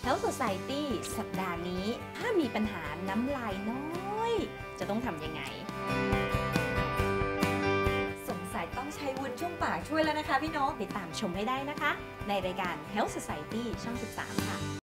Health Society สัปดาห์นี้ถ้ามีปัญหาน้ำลายน้อยจะต้องทำยังไงสงสัยต้องใช้วุ้นช่วงปากช่วยแล้วนะคะพี่นกติดตามชมให้ได้นะคะในรายการ Health Society ช่อง 13 ค่ะ